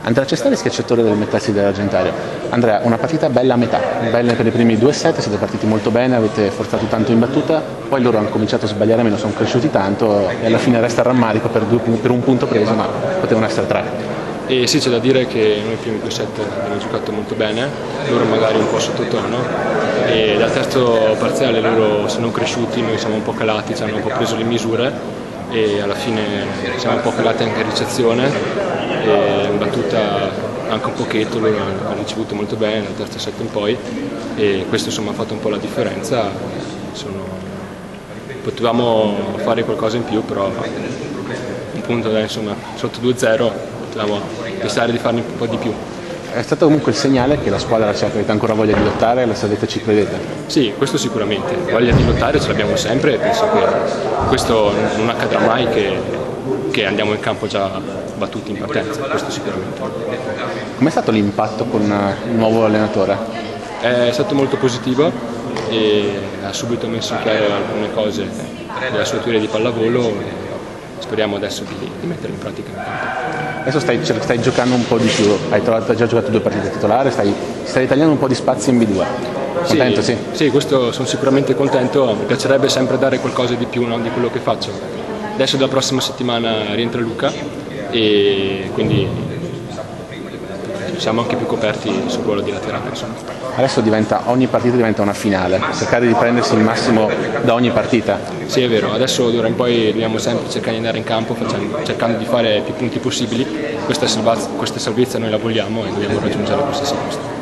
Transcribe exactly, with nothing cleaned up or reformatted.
Andrea Cestari, schiacciatore del Metazzi dell'Argentario. Andrea, una partita bella a metà, bella per i primi due set, siete partiti molto bene, avete forzato tanto in battuta, poi loro hanno cominciato a sbagliare meno, sono cresciuti tanto e alla fine resta il rammarico per, due, per un punto preso, ma potevano essere tre. E sì, c'è da dire che noi i primi due set abbiamo giocato molto bene, loro magari un po' sottotono, e dal terzo parziale loro sono cresciuti, noi siamo un po' calati, ci hanno un po' preso le misure e alla fine siamo un po' calati anche in ricezione e in battuta anche un pochetto, loro hanno ricevuto molto bene dal terzo set in poi e questo insomma ha fatto un po' la differenza. Sono... potevamo fare qualcosa in più, però un punto da, insomma, sotto due a zero potevamo pensare di farne un po' di più. È stato comunque il segnale che la squadra c'è, avete ancora voglia di lottare e la salvezza ci credete? Sì, questo sicuramente, voglia di lottare ce l'abbiamo sempre e penso che questo non accadrà mai che, che andiamo in campo già battuti in partenza, questo sicuramente. Com'è stato l'impatto con il nuovo allenatore? È stato molto positivo e ha subito messo in chiaro alcune cose della sua teoria di pallavolo e speriamo adesso di, di metterle in pratica in campo. Adesso stai, stai giocando un po' di più, hai, trovato, hai già giocato due partite titolari, stai, stai tagliando un po' di spazio in B due. Contento, sì? Sì, sì, questo sono sicuramente contento, mi piacerebbe sempre dare qualcosa di più, no, di quello che faccio. Adesso dalla prossima settimana rientra Luca e quindi siamo anche più coperti sul ruolo di laterale. Insomma. Adesso diventa, ogni partita diventa una finale, cercare di prendersi il massimo da ogni partita. Sì, è vero, adesso d'ora in poi dobbiamo sempre cercare di andare in campo facendo, cercando di fare più punti possibili. Questa salvezza, questa salvezza noi la vogliamo e dobbiamo raggiungere questa salvezza.